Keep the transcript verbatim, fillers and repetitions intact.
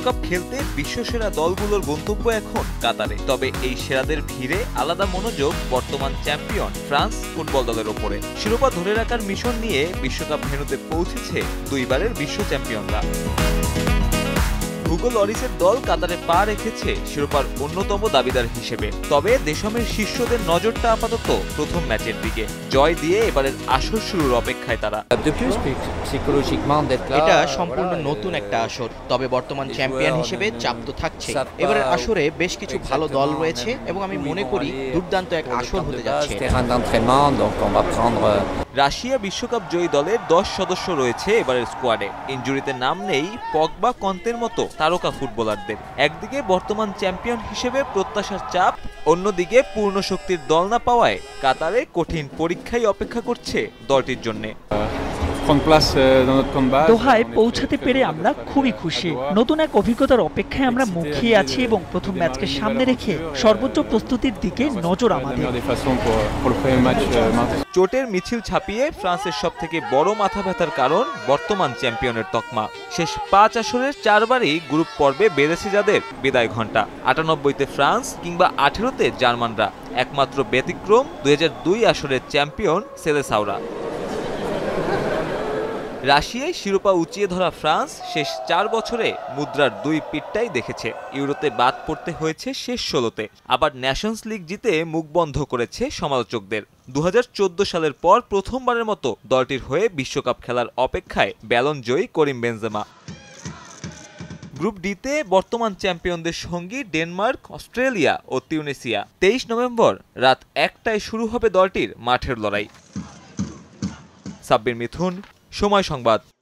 বিশ্বকাপ খেলতে বিশ্বসেরা দলগুলোর গন্তব্য এখন কাতারে। তবে এই সেরাদের ভিড়ে আলাদা মনোযোগ বর্তমান চ্যাম্পিয়ন ফ্রান্স ফুটবল দলের ওপরে। শিরোপা ধরে রাখার মিশন নিয়ে বিশ্বকাপ ভেন্যুতে পৌঁছেছে দুইবারের বিশ্ব চ্যাম্পিয়নরা। হুগো লরিসের দল কাতারে পা রেখেছে শিরোপার অন্যতম দাবিদার হিসেবে। তবে দেশমের শীর্ষদের নজরটা আপাতত প্রথম ম্যাচের দিকে। জয় দিয়ে এবারের আসর শুরুর অপেক্ষায় তারা। এটা সম্পূর্ণ নতুন একটা আসর, তবে বর্তমান চ্যাম্পিয়ন হিসেবে চাপ তো থাকছে। এবারের আসরে বেশ কিছু ভালো দল রয়েছে এবং আমি মনে করি দুর্দান্ত এক আসর হতে যাচ্ছে। রাশিয়া বিশ্বকাপ জয়ী দলের দশ সদস্য রয়েছে এবারের স্কোয়াডে। ইনজুরিতে নাম নেই পগবা, কন্তের মতো তারকা ফুটবলারদের। একদিকে বর্তমান চ্যাম্পিয়ন হিসেবে প্রত্যাশার চাপ, অন্যদিকে পূর্ণ শক্তির দল না পাওয়ায় কাতারে কঠিন পরীক্ষাই অপেক্ষা করছে দলটির জন্য। দোহায় পৌঁছাতে পেরে আমরা খুবই খুশি। নতুন এক অভিজ্ঞতার অপেক্ষায় আমরা মুখিয়ে আছি এবং প্রথম ম্যাচকে সামনে রেখে সর্বোচ্চ প্রস্তুতির দিকে নজর আমাদের। চোটের মিছিল ছাপিয়ে ফ্রান্সের সব থেকে বড় মাথা ব্যথার কারণ বর্তমান চ্যাম্পিয়নের তকমা। শেষ পাঁচ আসরের চারবারই গ্রুপ পর্বে বেঁধেছে যাদের বিদায় ঘণ্টা। আটানব্বইতে ফ্রান্স কিংবা আঠেরোতে জার্মানরা। একমাত্র ব্যতিক্রম দুই হাজার দুই আসরের চ্যাম্পিয়ন সেলেসাওরা। রাশিয়ায় শিরোপা উঁচিয়ে ধরা ফ্রান্স শেষ চার বছরে মুদ্রার দুই পিঠটাই দেখেছে। ইউরোতে বাদ পড়তে হয়েছে শেষ ষোলোতে, আবার ন্যাশনস লিগ জিতে মুখ বন্ধ করেছে সমালোচকদের। দু হাজার চোদ্দ সালের পর প্রথমবারের মতো দলটির হয়ে বিশ্বকাপ খেলার অপেক্ষায় ব্যালন জয়ী করিম বেনজেমা। গ্রুপ ডিতে বর্তমান চ্যাম্পিয়নদের সঙ্গী ডেনমার্ক, অস্ট্রেলিয়া ও তিউনিসিয়া। তেইশ নভেম্বর রাত একটায় শুরু হবে দলটির মাঠের লড়াই। সাব্বির মিথুন, সময় সংবাদ।